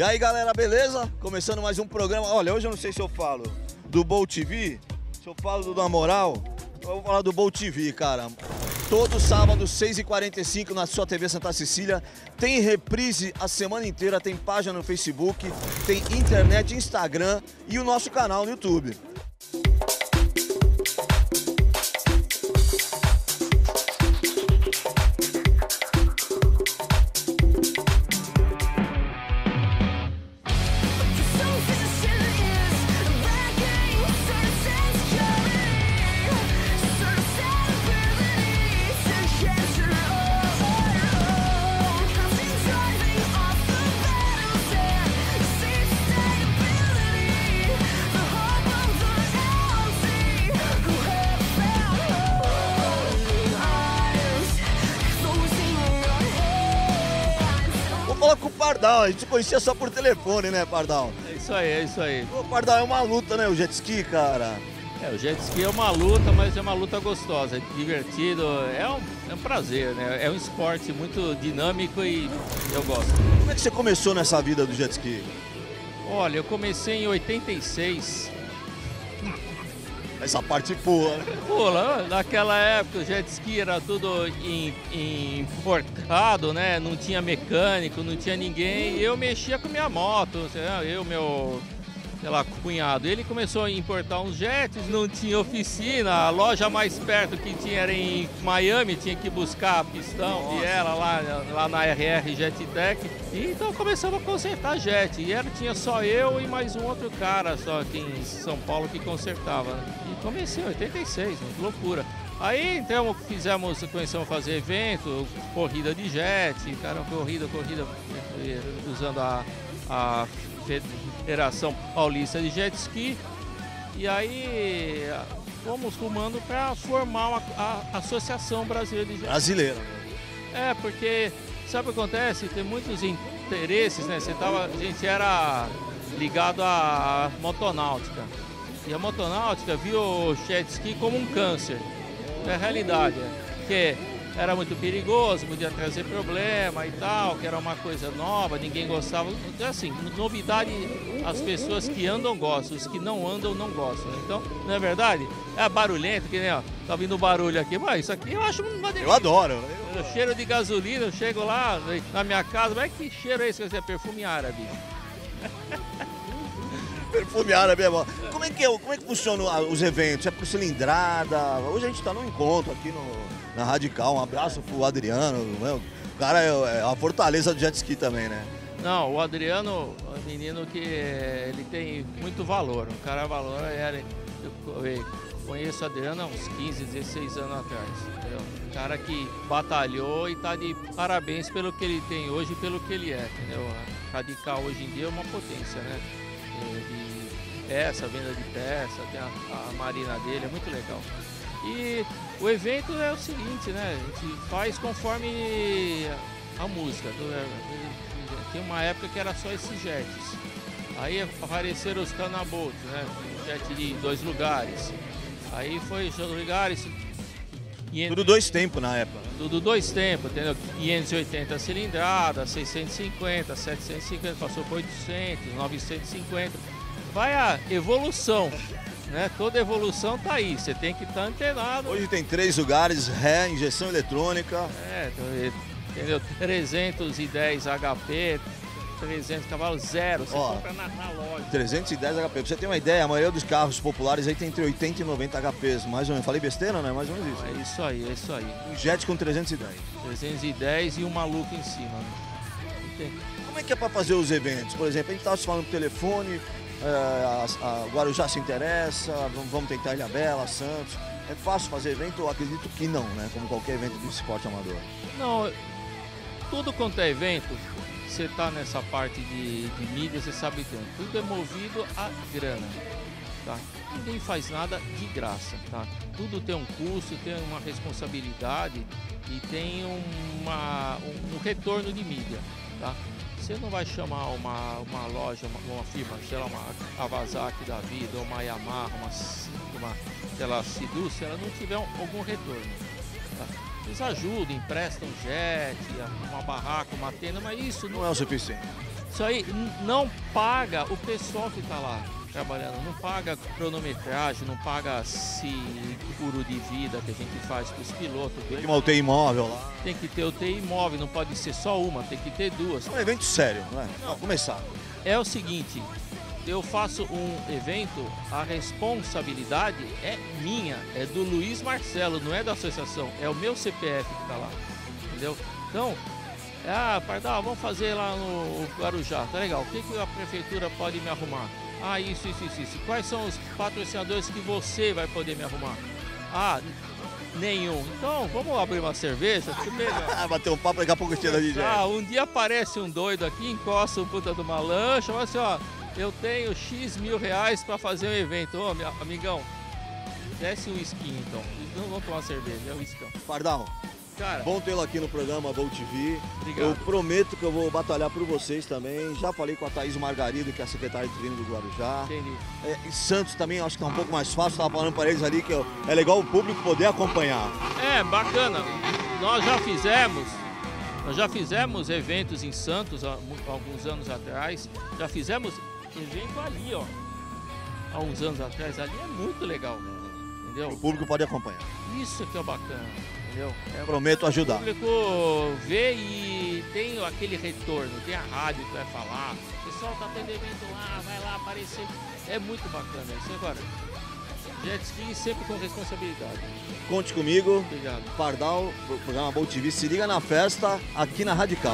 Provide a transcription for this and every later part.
E aí galera, beleza? Começando mais um programa. Olha, hoje eu não sei se eu falo do Bolt TV, se eu falo do Na Moral, eu vou falar do Bolt TV, cara. Todo sábado, 6h45 na sua TV Santa Cecília. Tem reprise a semana inteira, tem página no Facebook, tem internet, Instagram e o nosso canal no YouTube. Fala com o Pardal, a gente conhecia só por telefone, né, Pardal? É isso aí, é isso aí. O Pardal é uma luta, né, o jet ski, cara? O jet ski é uma luta, mas é uma luta gostosa, é divertido, é um prazer, né? É um esporte muito dinâmico e eu gosto. Como é que você começou nessa vida do jet ski? Olha, eu comecei em 86. Essa parte pula, né? Pula, naquela época o jet ski era tudo importado, né? Não tinha mecânico, não tinha ninguém. E eu mexia com minha moto, meu, sei lá, cunhado. Ele começou a importar uns jets, não tinha oficina. A loja mais perto que tinha era em Miami, tinha que buscar pistão, biela lá na RR Jet Tech. E então começamos a consertar jet. E tinha só eu e mais um outro cara só aqui em São Paulo que consertava, né? E comecei em 86, que loucura. Aí então começamos a fazer evento, corrida de jet, cara, corrida usando a Federação Paulista de Jet Ski. E aí fomos rumando para formar a Associação Brasileira de Jet Ski. Brasileira. Porque sabe o que acontece? Tem muitos interesses, né? A gente era ligado à motonáutica. E a motonáutica viu o jet ski como um câncer. É a realidade, porque era muito perigoso, podia trazer problema e tal, que era uma coisa nova, ninguém gostava. Assim, novidade, as pessoas que andam gostam, os que não andam não gostam. Então, não é verdade? É barulhento, que nem, ó, tá vindo barulho aqui, mas isso aqui eu acho uma delícia. Eu adoro. O cheiro de gasolina, eu chego lá na minha casa, mas que cheiro é esse? É perfume árabe. Perfume árabe é bom. Como é que funcionam os eventos? É por cilindrada? Hoje a gente está num encontro aqui na Radical. Um abraço pro Adriano. O cara é a fortaleza do jet ski também, né? Não, o Adriano é um menino que ele tem muito valor. Um cara valor, eu conheço o Adriano há uns 15, 16 anos atrás. Entendeu? Um cara que batalhou e tá de parabéns pelo que ele tem hoje e pelo que ele é. Entendeu? A Radical hoje em dia é uma potência, né? De peça, venda de peça, tem a marina dele, é muito legal. E o evento é o seguinte, né? A gente faz conforme a música. Tem uma época que era só esses jets. Aí apareceram os canabotes, né? Jet de 2 lugares. Aí foi os lugares. Tudo 2 tempos na época. Tudo 2 tempos, entendeu? 580 cilindradas, 650, 750, passou por 800, 950. Vai a evolução, né? Toda evolução tá aí, você tem que estar antenado. Hoje tem 3 lugares, ré, injeção eletrônica. Entendeu? 310 HP, 300 cavalos, zero, você compra na loja. 310 HP, pra você ter uma ideia, a maioria dos carros populares aí tem entre 80 e 90 HPs, mais ou menos. Falei besteira, né? Mais ou menos isso. É isso aí, é isso aí. Um jet com 310. 310 e um maluco em cima. Como é que é pra fazer os eventos? Por exemplo, a gente tava se falando por telefone, a Guarujá se interessa, vamos tentar Ilhabela, Santos. É fácil fazer evento? Eu acredito que não, né? Como qualquer evento de esporte amador. Não, tudo quanto é evento, você está nessa parte de mídia, você sabe que tudo é movido a grana, tá? Ninguém faz nada de graça, tá? Tudo tem um custo, tem uma responsabilidade e tem um retorno de mídia, tá? Você não vai chamar uma loja, uma firma, sei lá, uma Kawasaki da vida, ou uma Yamaha, uma sei lá, Sidus, se ela não tiver algum retorno, tá? Eles ajudam, emprestam jet, uma barraca, uma tenda, mas isso Não é o suficiente. Isso aí não paga o pessoal que está lá trabalhando, não paga cronometragem, não paga seguro de vida que a gente faz para os pilotos. Tem uma UTI imóvel lá. Tem que ter UTI imóvel, não pode ser só uma, tem que ter duas. É um evento sério, não é? Vamos começar. É o seguinte, eu faço um evento, a responsabilidade é minha, é do Luiz Marcelo, não é da associação, é o meu CPF que está lá, entendeu? Então, Pardal, vamos fazer lá no Guarujá, tá legal, o que a prefeitura pode me arrumar? Isso. Quais são os patrocinadores que você vai poder me arrumar? Nenhum. Então, vamos abrir uma cerveja? Bater um papo, daqui a pouco tira a DJ. Um dia aparece um doido aqui, encosta um puta de uma lancha, fala assim, ó, eu tenho X mil reais para fazer um evento. Ô, amigão, desce um whisky então. Não vamos tomar cerveja, é um whisky. Pardal, cara, bom tê-lo aqui no programa Bolt TV. Obrigado. Eu prometo que eu vou batalhar por vocês também. Já falei com a Thaís Margarido, que é a secretária de turismo do Guarujá. Entendi. Em Santos também, acho que tá um pouco mais fácil. Estava falando para eles ali que é legal o público poder acompanhar. É, bacana. Nós já fizemos eventos em Santos há alguns anos atrás. Já fizemos evento ali, ó. Há uns anos atrás. Ali é muito legal, entendeu? O público pode acompanhar. Isso que é bacana. Entendeu? Prometo ajudar. O público vê e tem aquele retorno, tem a rádio que vai falar, o pessoal tá tendo evento lá, vai lá aparecer. É muito bacana isso. Agora, jet ski sempre com responsabilidade. Conte comigo. Obrigado. Pardal, programa Bolt TV, se liga na festa aqui na Radical.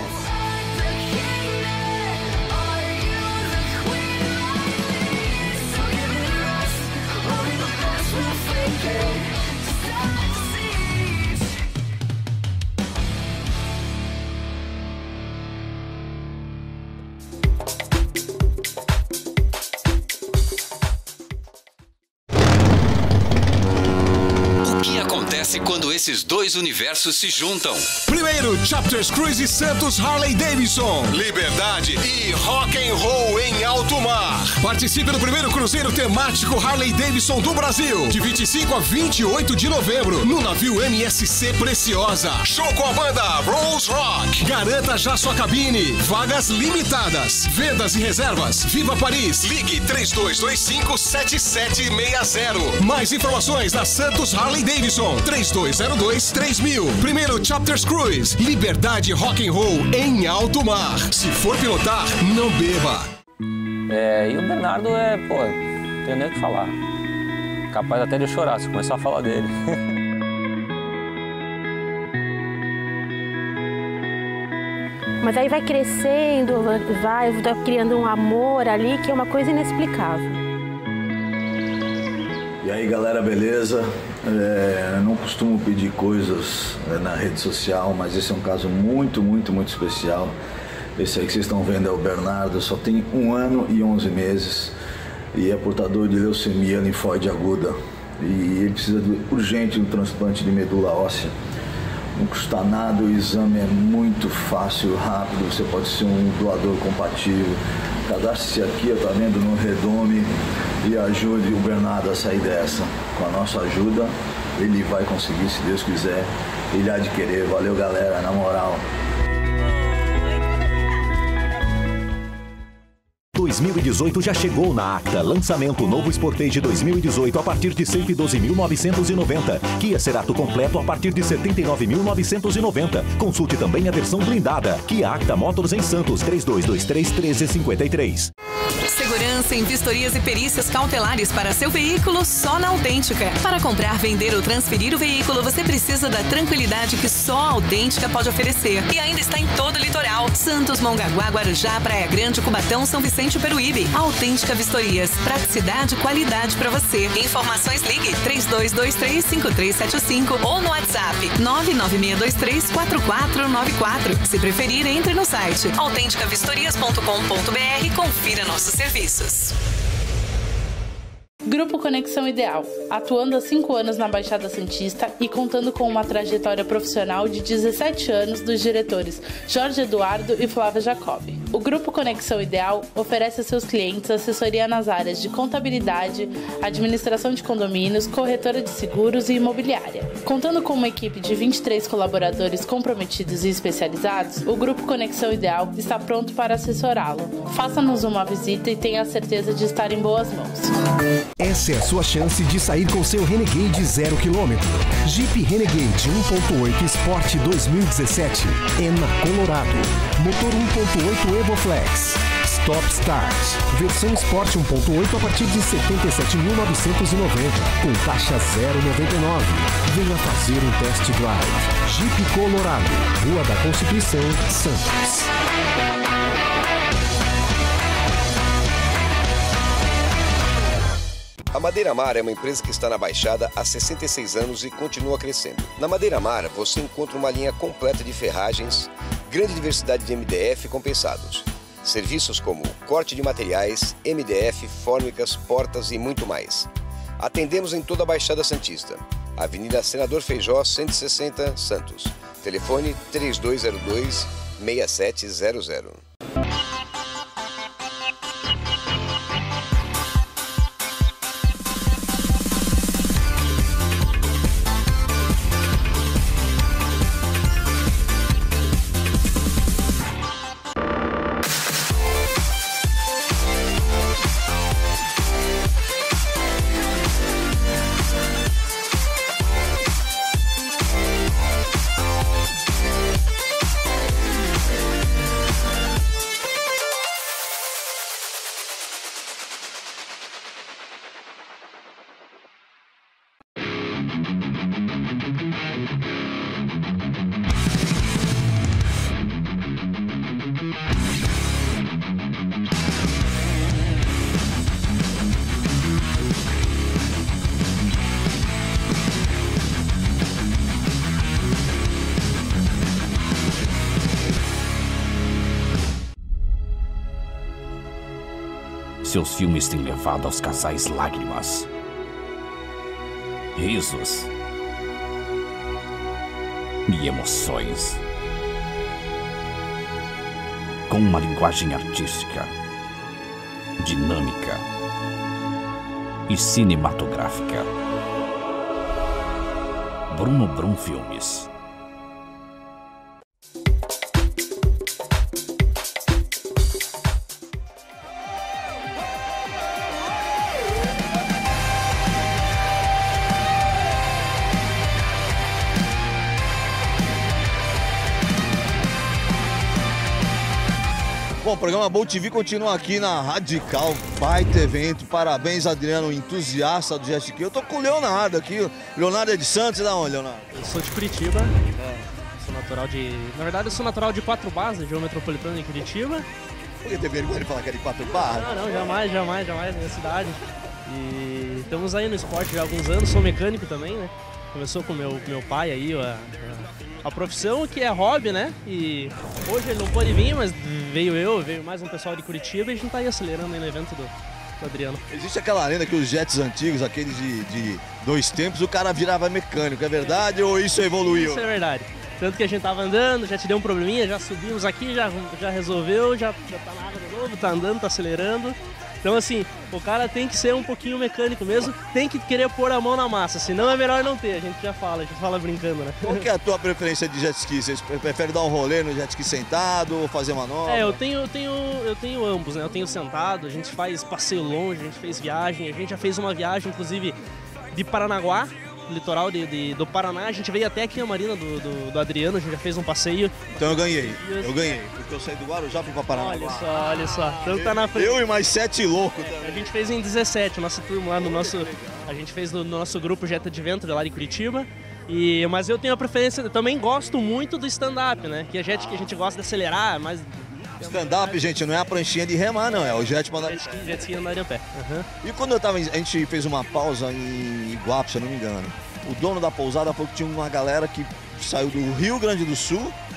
Quando esses dois universos se juntam. Primeiro, Chapters Cruise Santos Harley Davidson. Liberdade e rock and roll em alto mar. Participe do primeiro cruzeiro temático Harley Davidson do Brasil. De 25 a 28 de novembro. No navio MSC Preciosa. Show com a banda Rose Rock. Garanta já sua cabine. Vagas limitadas. Vendas e reservas. Viva Paris. Ligue 3225-7760. Mais informações na Santos Harley Davidson. 3202-3000. Primeiro Chapters Cruise. Liberdade rock and roll em alto mar. Se for pilotar, não beba. E o Bernardo não tem nem o que falar. Capaz até de eu chorar se começar a falar dele. Mas aí vai crescendo, vai criando um amor ali que é uma coisa inexplicável. E aí galera, beleza? Não costumo pedir coisas na rede social, mas esse é um caso muito especial. Esse aí que vocês estão vendo é o Bernardo, só tem 1 ano e 11 meses e é portador de leucemia linfóide aguda. E ele precisa urgente de um transplante de medula óssea. Não custa nada, o exame é muito fácil, rápido, você pode ser um doador compatível. Cadastre-se aqui, tá vendo, no Redome e ajude o Bernardo a sair dessa. Com a nossa ajuda, ele vai conseguir, se Deus quiser, ele há de querer. Valeu, galera, na moral. 2018 já chegou na Acta. Lançamento novo Sportage 2018 a partir de 112.990. Kia Cerato completo a partir de 79.990. Consulte também a versão blindada. Kia Acta Motors em Santos, 3223-1353. Segurança em vistorias e perícias cautelares para seu veículo só na Autêntica. Para comprar, vender ou transferir o veículo, você precisa da tranquilidade que só a Autêntica pode oferecer. E ainda está em todo o litoral. Santos, Mongaguá, Guarujá, Praia Grande, Cubatão, São Vicente e Peruíbe. Autêntica Vistorias. Praticidade e qualidade para você. Informações, ligue 3223-5375 ou no WhatsApp 99623-4494. Se preferir, entre no site autenticavistorias.com.br e confira nossos serviços. Grupo Conexão Ideal, atuando há 5 anos na Baixada Santista e contando com uma trajetória profissional de 17 anos dos diretores Jorge Eduardo e Flávia Jacobi. O Grupo Conexão Ideal oferece a seus clientes assessoria nas áreas de contabilidade, administração de condomínios, corretora de seguros e imobiliária. Contando com uma equipe de 23 colaboradores comprometidos e especializados, o Grupo Conexão Ideal está pronto para assessorá-lo. Faça-nos uma visita e tenha a certeza de estar em boas mãos. Essa é a sua chance de sair com seu Renegade 0 km. Jeep Renegade 1.8 Sport 2017 é na Colorado. Motor 1.8 EvoFlex. Stop Start. Versão Sport 1.8 a partir de R$ 77.990. Com taxa 0,99. Venha fazer um test drive. Jeep Colorado. Rua da Constituição, Santos. A Madeira Mar é uma empresa que está na Baixada há 66 anos e continua crescendo. Na Madeira Mar, você encontra uma linha completa de ferragens, grande diversidade de MDF compensados. Serviços como corte de materiais, MDF, fórmicas, portas e muito mais. Atendemos em toda a Baixada Santista. Avenida Senador Feijó, 160, Santos. Telefone 3202-6700. Seus filmes têm levado aos casais lágrimas, risos e emoções. Com uma linguagem artística, dinâmica e cinematográfica. Bruno Brum Filmes. Bom, o programa Bolt TV continua aqui na Radical, baita evento. Parabéns, Adriano, entusiasta do jet ski. Eu tô com o Leonardo aqui. O Leonardo é de Santos, da onde, Leonardo? Eu sou de Curitiba. Sou natural de... Na verdade, eu sou natural de Quatro Barras, região metropolitana em Curitiba. Por que tem vergonha de falar que é de Quatro Barras? Não, jamais, minha cidade. E estamos aí no esporte já há alguns anos, sou mecânico também, né? Começou com meu pai aí, a profissão que é hobby, né? E hoje ele não pôde vir, mas veio mais um pessoal de Curitiba e a gente tá aí acelerando aí no evento do Adriano. Existe aquela lenda que os jets antigos, aqueles de 2 tempos, o cara virava mecânico, é verdade ou isso evoluiu? Isso é verdade. Tanto que a gente tava andando, já te deu um probleminha, já subimos aqui, já resolveu, já tá na água de novo, tá andando, tá acelerando. Então assim, o cara tem que ser um pouquinho mecânico mesmo, tem que querer pôr a mão na massa, senão é melhor não ter, a gente fala brincando, né? Qual que é a tua preferência de jet ski? Você prefere dar um rolê no jet ski sentado ou fazer manobra? Eu tenho ambos, né? Eu tenho sentado, a gente faz passeio longe, a gente fez viagem, a gente já fez uma viagem inclusive de Paranaguá, litoral do Paraná, a gente veio até aqui na marina do Adriano, a gente já fez um passeio. Então eu ganhei, porque eu saí do Guarujá fui pra Paraná. Olha só, tanto tá na frente. Eu e mais 7 loucos também. A gente fez em 17, nossa turma lá a gente fez no nosso grupo Jet Adventure lá de Curitiba. Mas eu tenho a preferência, eu também gosto muito do stand-up, né? Que a gente gosta de acelerar, mas... Stand-up, gente, não é a pranchinha de remar, não, é o jet mandar de pé. Jet ski andar em pé. Uhum. E quando a gente fez uma pausa em Iguape, se eu não me engano, o dono da pousada falou que tinha uma galera que saiu do Rio Grande do Sul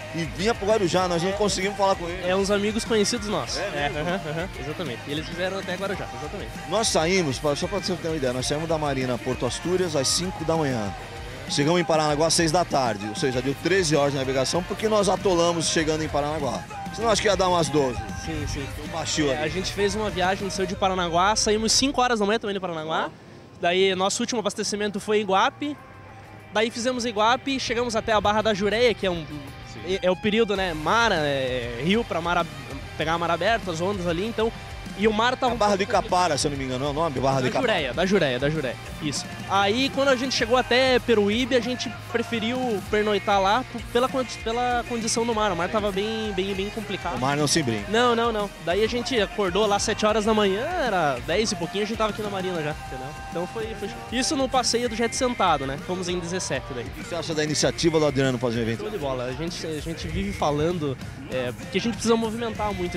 e vinha pro Guarujá, nós não conseguimos falar com ele. É uns amigos conhecidos nossos. Exatamente. E eles vieram até Guarujá, exatamente. Nós saímos, só para você ter uma ideia, nós saímos da Marina Porto Astúrias às 5 da manhã. Chegamos em Paranaguá às 6 da tarde, ou seja, deu 13 horas de navegação, porque nós atolamos chegando em Paranaguá. Senão acho que ia dar umas 12. Sim. Baixou a gente fez uma viagem, saiu de Paranaguá, saímos 5 horas da manhã também de Paranaguá. Daí nosso último abastecimento foi em Iguape. Daí fizemos Iguape, chegamos até a Barra da Jureia, que é o período, né, mar, rio para pegar a mar aberta, as ondas ali, então... E o mar tava... A Barra do Icapara, se eu não me engano, é o nome? Barra do Icapara. Da Jureia, isso. Aí, quando a gente chegou até Peruíbe, a gente preferiu pernoitar lá pela condição do mar. O mar tava bem complicado. O mar não se brinca. Não. Daí a gente acordou lá às 7 horas da manhã, era 10 e pouquinho, a gente tava aqui na Marina já, entendeu? Então foi... Isso no passeio do Jet Sentado, né? Fomos em 17 daí. O que você acha da iniciativa do Adriano fazer um evento? Show de bola. A gente vive falando que a gente precisa movimentar muito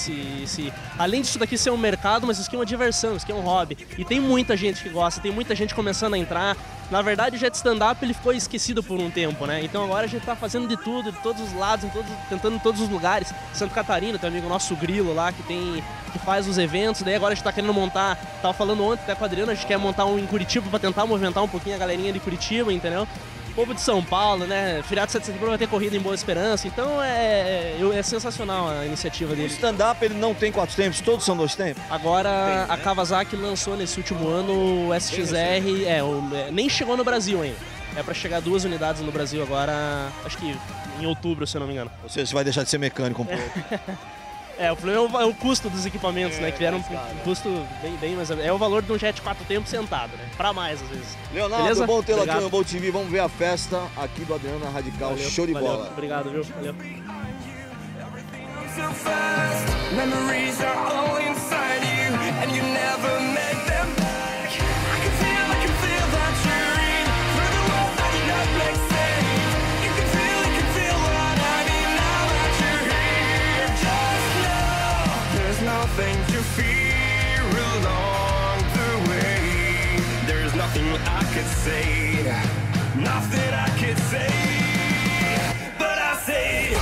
além disso daqui ser um mercado, mas isso aqui é uma diversão, isso aqui é um hobby. E tem muita gente que gosta, tem muita gente começando a entrar. Na verdade, o Jet Stand-Up ele ficou esquecido por um tempo, né? Então agora a gente tá fazendo de tudo, de todos os lados, tentando em todos os lugares. Santa Catarina, tem um amigo nosso, o Grilo lá, que faz os eventos. Daí agora a gente tá querendo montar, tava falando ontem até com a Adriana, a gente quer montar um em Curitiba pra tentar movimentar um pouquinho a galerinha de Curitiba, entendeu? Povo de São Paulo, né? Feriado 7 de setembro vai ter corrida em Boa Esperança, então é sensacional a iniciativa dele. O stand-up ele não tem 4 tempos, todos são 2 tempos? Agora a Kawasaki lançou nesse último ano o SXR, nem chegou no Brasil ainda. É pra chegar 2 unidades no Brasil agora, acho que em outubro, se eu não me engano. Ou seja, você vai deixar de ser mecânico um pouco. O problema é o custo dos equipamentos, né? Que vieram um custo bem, mas é o valor de um jet 4 tempos sentado, né? Pra mais, às vezes. Leonardo, beleza? Bom tê-lo aqui no Bolt TV. Vamos ver a festa aqui do Adriano na Radical. Valeu, show de bola. Obrigado, viu? Valeu. Nothing to fear along the way. There's nothing I could say, nothing I could say, but I say.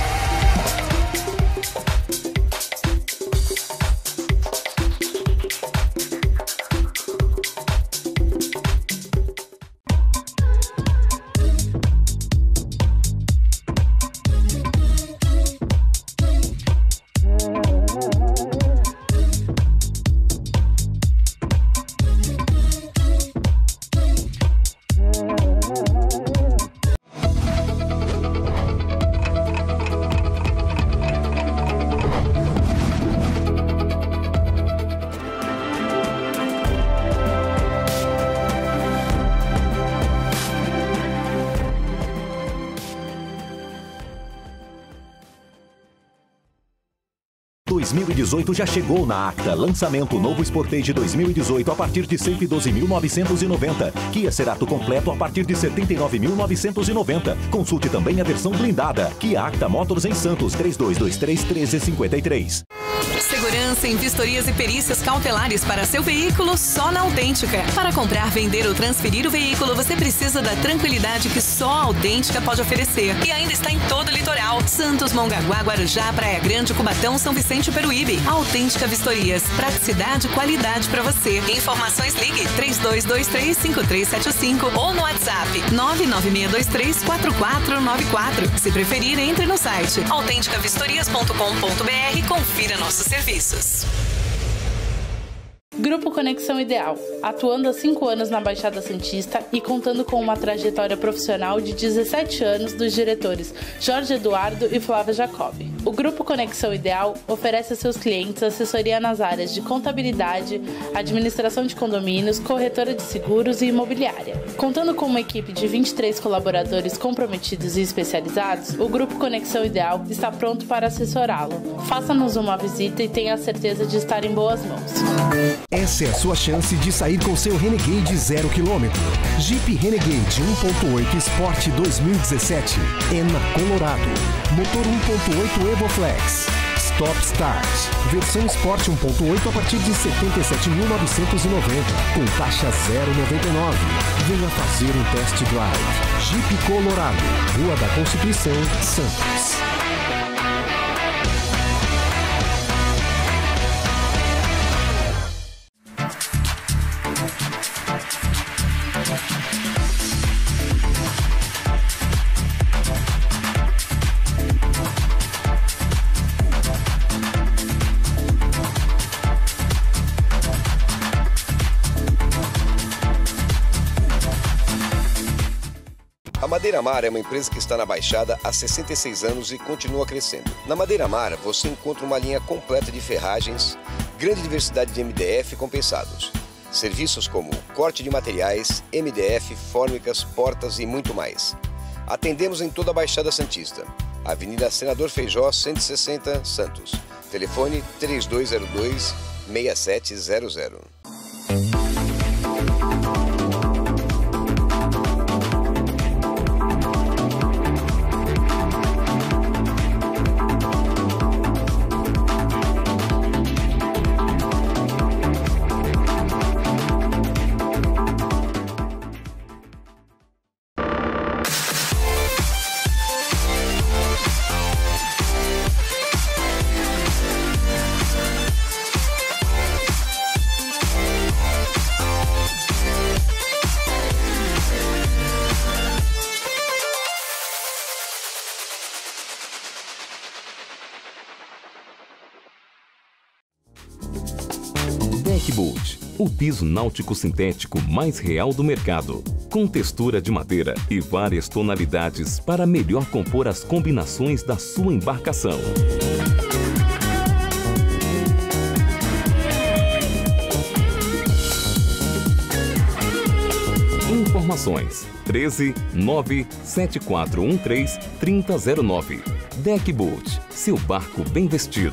O 2018 já chegou na Acta. Lançamento novo Sportage 2018 a partir de 112.990. Kia Cerato completo a partir de 79.990. Consulte também a versão blindada. Kia Acta Motors em Santos, 3223-1353. Segurança em vistorias e perícias cautelares para seu veículo só na Autêntica. Para comprar, vender ou transferir o veículo, você precisa da tranquilidade que só a Autêntica pode oferecer. E ainda está em todo o litoral. Santos, Mongaguá, Guarujá, Praia Grande, Cubatão, São Vicente e Peruíbe. Autêntica Vistorias. Praticidade e qualidade para você. Informações ligue 3223-5375 ou no WhatsApp 99623-4494. Se preferir, entre no site autenticavistorias.com.br e confira nossos serviços. Grupo Conexão Ideal, atuando há 5 anos na Baixada Santista e contando com uma trajetória profissional de 17 anos dos diretores Jorge Eduardo e Flávia Jacobi. O Grupo Conexão Ideal oferece a seus clientes assessoria nas áreas de contabilidade, administração de condomínios, corretora de seguros e imobiliária. Contando com uma equipe de 23 colaboradores comprometidos e especializados, o Grupo Conexão Ideal está pronto para assessorá-lo. Faça-nos uma visita e tenha a certeza de estar em boas mãos. Essa é a sua chance de sair com seu Renegade 0 km. Jeep Renegade 1.8 Sport 2017 é na Colorado. Motor 1.8 EvoFlex. Top Start. Versão Sport 1.8 a partir de R$ 77.990, com taxa 0,99. Venha fazer um test drive. Jeep Colorado, Rua da Constituição, Santos. A Madeira Mar é uma empresa que está na Baixada há 66 anos e continua crescendo. Na Madeira Mar, você encontra uma linha completa de ferragens, grande diversidade de MDF compensados. Serviços como corte de materiais, MDF, fórmicas, portas e muito mais. Atendemos em toda a Baixada Santista. Avenida Senador Feijó, 160, Santos. Telefone 3202-6700. Deckbolt, o piso náutico sintético mais real do mercado, com textura de madeira e várias tonalidades para melhor compor as combinações da sua embarcação. Informações 13 97413 3009. Deckbolt, seu barco bem vestido.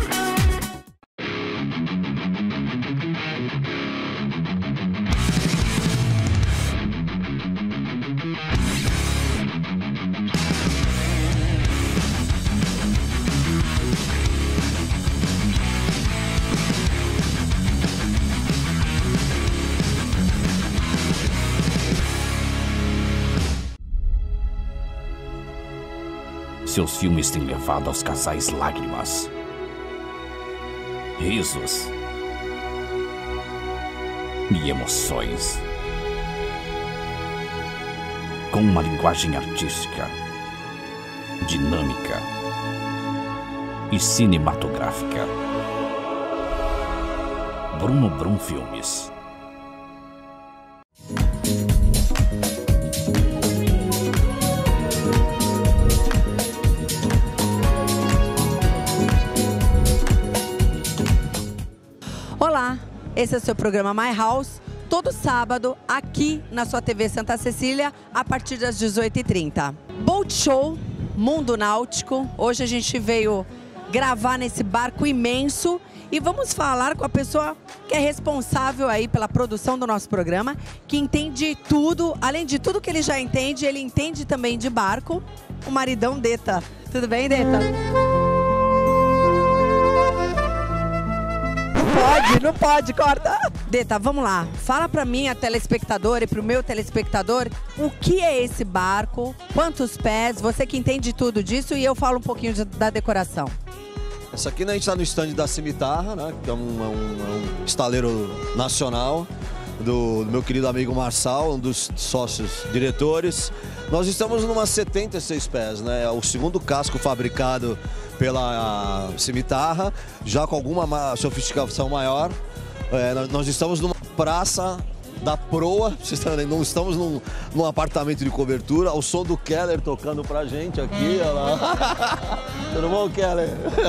Seus filmes têm levado aos casais lágrimas, risos e emoções. Com uma linguagem artística, dinâmica e cinematográfica. Bruno Brum Filmes. Olá, esse é o seu programa My House, todo sábado aqui na sua TV Santa Cecília, a partir das 18h30. Boat Show, Mundo Náutico. Hoje a gente veio gravar nesse barco imenso e vamos falar com a pessoa que é responsável aí pela produção do nosso programa, que entende tudo, além de tudo que ele já entende, ele entende também de barco, o maridão Deta. Tudo bem, Deta? Não pode, corta. Deta, vamos lá. Fala pra mim, a telespectadora, e pro meu telespectador, o que é esse barco, quantos pés, você que entende tudo disso, e eu falo um pouquinho da decoração. Essa aqui a gente está no stand da Cimitarra, né, que é um estaleiro nacional do meu querido amigo Marçal, um dos sócios diretores. Nós estamos numa 76 pés, né, é o segundo casco fabricado pela Cimitarra, já com alguma sofisticação maior. Nós estamos numa praça da proa, não estamos num apartamento de cobertura, ao som do Keller tocando pra gente aqui, olha lá. Tudo bom, Keller?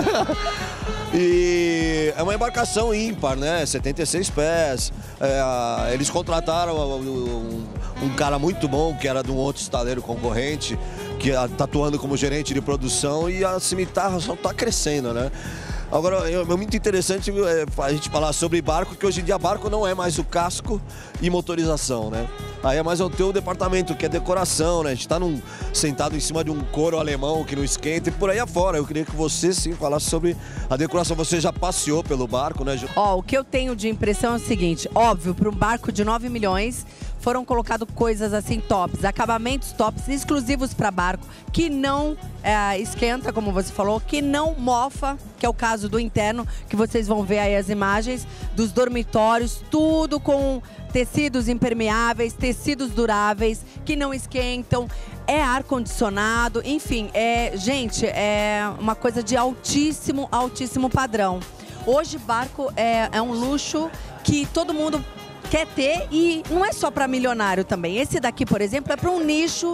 E é uma embarcação ímpar, né? 76 pés. Eles contrataram um cara muito bom, que era de um outro estaleiro concorrente, que está atuando como gerente de produção, e a Cimitarra só está crescendo, né? Agora, é muito interessante a gente falar sobre barco, que hoje em dia barco não é mais o casco e motorização, né? Aí é mais o teu departamento, que é decoração, né? A gente tá sentado em cima de um couro alemão que não esquenta e por aí afora. Eu queria que você, sim, falasse sobre a decoração. Você já passeou pelo barco, né, Ju? Ó, o que eu tenho de impressão é o seguinte, óbvio, para um barco de 9 milhões, foram colocadas coisas assim tops, acabamentos tops, exclusivos para barco, que não esquenta, como você falou, que não mofa, que é o caso do interno, que vocês vão ver aí as imagens, dos dormitórios, tudo com tecidos impermeáveis, tecidos duráveis, que não esquentam, é ar-condicionado, enfim, gente, é uma coisa de altíssimo, altíssimo padrão. Hoje barco é um luxo que todo mundo quer ter e não é só para milionário também. Esse daqui, por exemplo, é para um nicho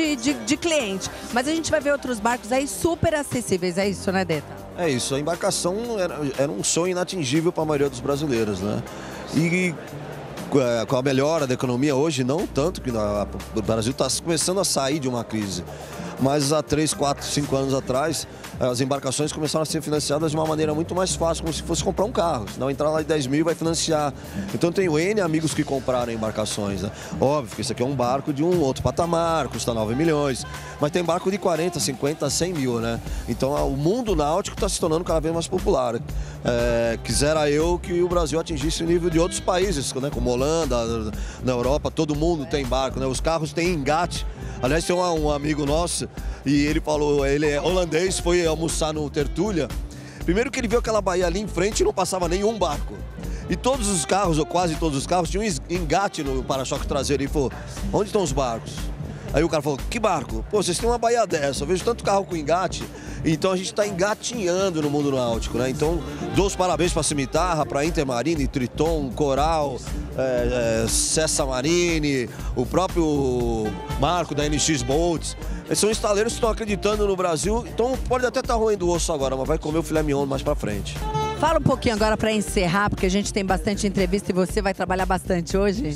de cliente. Mas a gente vai ver outros barcos aí super acessíveis, é isso, né, Deta? É isso, a embarcação era um sonho inatingível para a maioria dos brasileiros, né? E com a melhora da economia hoje, não tanto, que o Brasil está começando a sair de uma crise. Mas há 3, 4, 5 anos atrás, as embarcações começaram a ser financiadas de uma maneira muito mais fácil, como se fosse comprar um carro. Senão entrar lá de 10 mil e vai financiar. Então eu tenho N amigos que compraram embarcações, né? Óbvio que isso aqui é um barco de um outro patamar, custa 9 milhões. Mas tem barco de 40, 50, 100 mil, né? Então o mundo náutico está se tornando cada vez mais popular. Quisera eu que o Brasil atingisse o nível de outros países, né? Como Holanda, na Europa, todo mundo tem barco, né? Os carros têm engate. Aliás, tem um amigo nosso, e ele falou, ele é holandês, foi almoçar no Tertúlia. Primeiro que ele viu aquela baía ali em frente e não passava nenhum barco. E todos os carros, ou quase todos os carros, tinham um engate no para-choque traseiro. Ele falou, onde estão os barcos? Aí o cara falou, que barco? Pô, vocês têm uma baía dessa, eu vejo tanto carro com engate. Então a gente está engatinhando no mundo náutico, né? Então dou os parabéns para a Cimitarra, para a Intermarine, Triton, Coral, Cessa Marine, o próprio Marco da NX Boats. São estaleiros que estão acreditando no Brasil, então pode até estar roendo o osso agora, mas vai comer o filé mignon mais para frente. Fala um pouquinho agora para encerrar, porque a gente tem bastante entrevista e você vai trabalhar bastante hoje.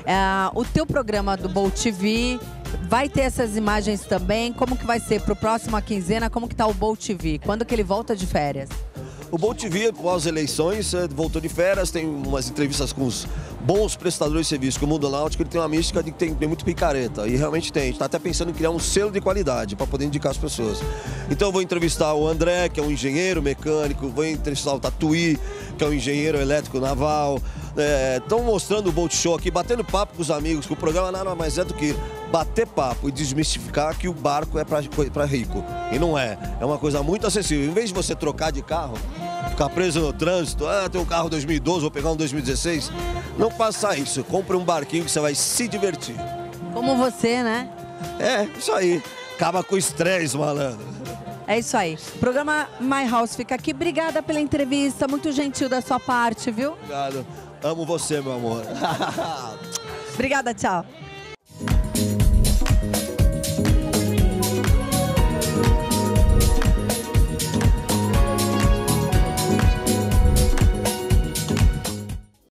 O teu programa do Bolt TV vai ter essas imagens também. Como que vai ser para o próximo quinzena? Como que tá o Bolt TV? Quando que ele volta de férias? O Bolt TV, após eleições, voltou de férias, tem umas entrevistas com os bons prestadores de serviço, que o mundo náutico ele tem uma mística de que tem muito picareta, e realmente tem. A gente está até pensando em criar um selo de qualidade para poder indicar as pessoas. Então eu vou entrevistar o André, que é um engenheiro mecânico, vou entrevistar o Tatuí, que é um engenheiro elétrico naval. Estão mostrando o Bolt Show aqui, batendo papo com os amigos, que o programa nada mais é do que bater papo e desmistificar que o barco é para rico. E não é. É uma coisa muito acessível. Em vez de você trocar de carro, ficar preso no trânsito, tem um carro 2012, vou pegar um 2016, não faça isso. Compre um barquinho que você vai se divertir. Como você, né? Isso aí. Acaba com o estresse, malandro. É isso aí. O programa My House fica aqui. Obrigada pela entrevista, muito gentil da sua parte, viu? Obrigado. Amo você, meu amor. Obrigada, tchau.